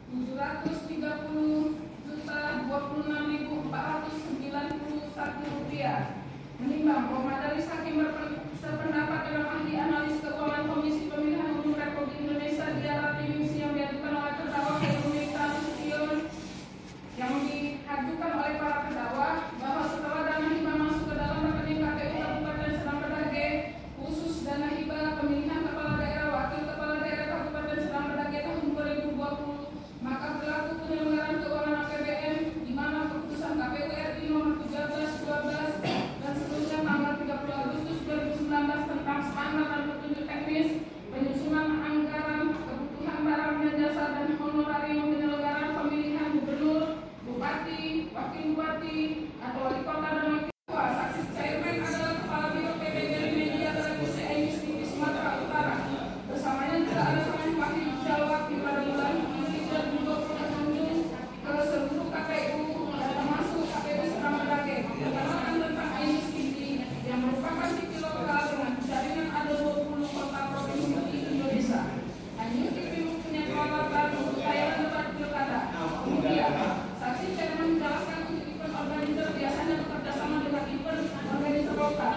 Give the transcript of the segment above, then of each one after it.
Rupiah. Menimbang bahwa Majelis Hakim berpendapat dalam ahli analis keuangan Komisi Pemilihan Umum Republik Indonesia dialah remisi yang diajukan oleh terdakwa Heruni Nasution yang diajukan oleh para terdakwa bahwa setelah dana hibah masuk ke dalam rekening KPU Kabupaten Sedang Bedage khusus dana hibah pemilihan kepala daerah wakil kepala daerah Kabupaten Sedang Bedage tahun 2020, maka berlaku penyelenggaraan keuangan APBN di mana keputusan KPU RI nomor 13/12 dan seterusnya tanggal 30 Agustus 2019 tentang standar dan petunjuk teknis penyusunan anggaran kebutuhan barang dan jasa dan honorarium penyelenggaraan pemilihan gubernur, bupati, wakil bupati, atau wali kota dan wakil ketua. Saksi chairman adalah Kepala Biro PBB Media Televisi Ainus TV Sumatera Utara. Bersamanya juga ada sang wakil Jalwak di Pramulan dan juga pengunjung ke seluruh KPU dan termasuk KPU Sedang Bedage mengenalkan tentang Ainus TV yang merupakan TV lokal dengan jaringan ada 20 kota provinsi di Indonesia. Ainus TV mempunyai peralatan untuk tayangan debat pilkada. Kemudian, saksi chairman menjelaskan untuk event organizer biasanya bekerja sama dengan event organizer lokal.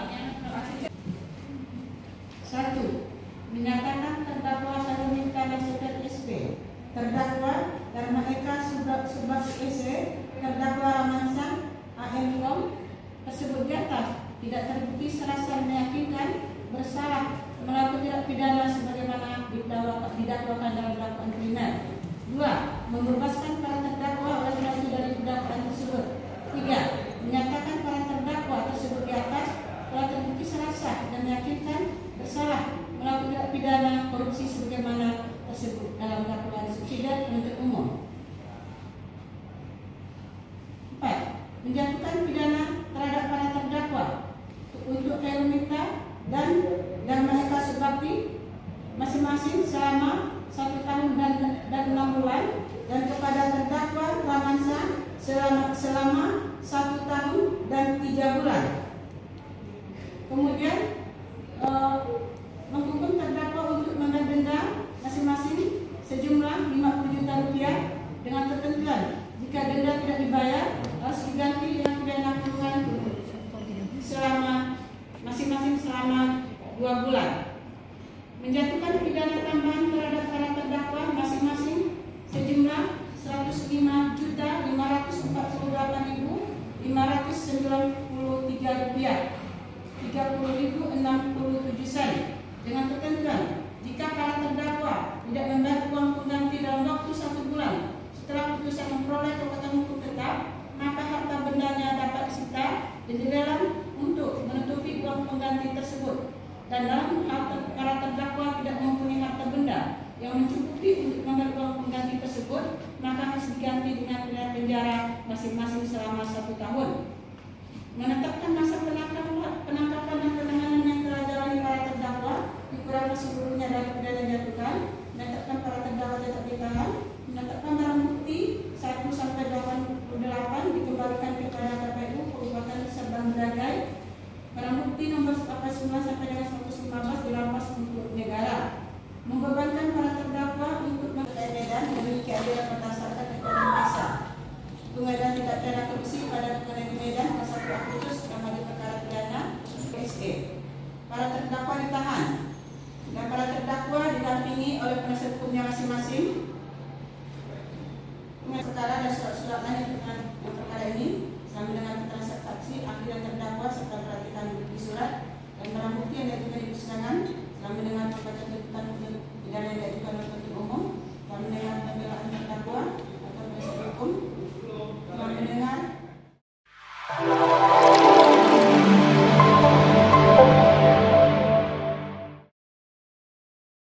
Satu, menyatakan terdakwa Heruni Nasution SP, terdakwa Dharma Eka Subag SC, terdakwa Ramansyah AM.com tersebut di atas tidak terbukti secara meyakinkan bersalah melakukan tindak pidana sebagaimana didakwakan dalam dakwaan primer. 2. Membebaskan para terdakwa oleh penalti dari dakwaan tersebut. 3. Menyatakan para terdakwa tersebut di atas telah terbukti secara sah dan meyakinkan bersalah melakukan tindak pidana korupsi sebagaimana tersebut dalam dakwaan subsidiar penuntut umum. 4. Menjatuhkan pidana terhadap para terdakwa untuk Heruni dan Dharma Eka Subagti masing-masing selama 1 tahun dan 6 bulan dan kepada terdakwa Ramansyah selama 1 tahun dan 3 bulan. Kemudian menghukum terdakwa untuk membayar denda masing-masing sejumlah 50 juta rupiah dengan ketentuan jika denda tidak dibayar harus diganti dengan pidana kurungan selama masing-masing selama 2 bulan. Menjatuhkan pidana tambahan terhadap para terdakwa masing-masing sejumlah 105.548.593 rupiah 30.067 sen dengan ketentuan jika para terdakwa tidak membayar uang pengganti dalam waktu 1 bulan setelah putusan memperoleh kekuatan hukum tetap, maka harta bendanya dapat disita dan dilelang untuk menutupi uang pengganti tersebut. Dan dalam hal para terdakwa tidak mempunyai harta benda yang mencukupi untuk membayar uang pengganti tersebut, maka harus diganti dengan pidana penjara masing-masing selama 1 tahun. Menetapkan masa penangkapan dan penahanan yang telah jalani para terdakwa dikurangkan seluruhnya dari pidana jatuhkan, menetapkan para terdakwa tetap ditahan, menetapkan barang bukti 1 sampai 88 dikembalikan kepada KPU Kabupaten Sedang Bedage. Barang bukti nomor 89 sampai dengan 115 dirampas untuk negara. Membebankan para terdakwa untuk Medan memiliki adil berdasarkan ekonomi masa. Pengadilan tindak pidana korupsi pada Pengadilan Medan pasal 1 Agustus nama di perkara pidana SE. Para terdakwa ditahan dan para terdakwa didampingi oleh penasihat hukumnya masing-masing